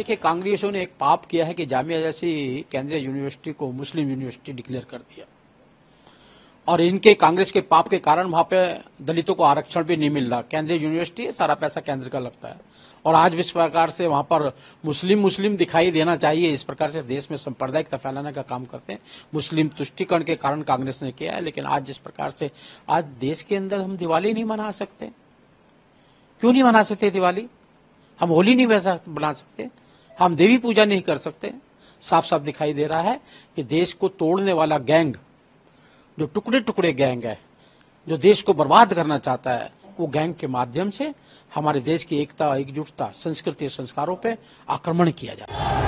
देखिए, कांग्रेसियों ने एक पाप किया है कि जामिया जैसी केंद्रीय यूनिवर्सिटी को मुस्लिम यूनिवर्सिटी डिक्लेयर कर दिया और इनके कांग्रेस के पाप के कारण वहां पे दलितों को आरक्षण भी नहीं मिल रहा। केंद्रीय यूनिवर्सिटी है, सारा पैसा केंद्र का लगता है और आज भी इस प्रकार से वहां पर मुस्लिम दिखाई देना चाहिए, इस प्रकार से देश में सांप्रदायिकता फैलाने का काम करते हैं। मुस्लिम तुष्टीकरण के कारण कांग्रेस ने किया है, लेकिन आज जिस प्रकार से आज देश के अंदर हम दिवाली नहीं मना सकते, क्यों नहीं मना सकते दिवाली? हम होली नहीं बना सकते, हम देवी पूजा नहीं कर सकते। साफ साफ दिखाई दे रहा है कि देश को तोड़ने वाला गैंग, जो टुकड़े टुकड़े गैंग है, जो देश को बर्बाद करना चाहता है, वो गैंग के माध्यम से हमारे देश की एकता, एकजुटता, संस्कृति और संस्कारों पे आक्रमण किया जाता है।